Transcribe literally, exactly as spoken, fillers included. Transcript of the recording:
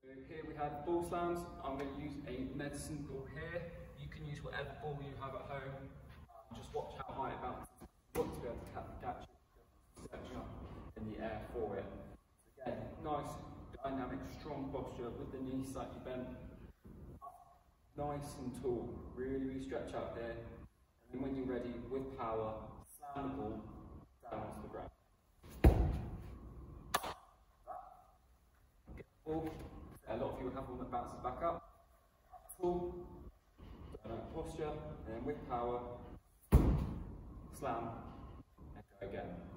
Here we have ball slams. I'm going to use a medicine ball here. You can use whatever ball you have at home. Um, just watch how high it bounces. You want to be able to catch it, stretching up in the air for it. Again, nice, dynamic, strong posture with the knees slightly bent. Nice and tall. Really, really stretch out here. And then when you're ready, with power, slam the ball down onto the ground. Get the ball. A lot of you have one that bounces back up. Pull, dynamic posture, and then with power, slam, and go again.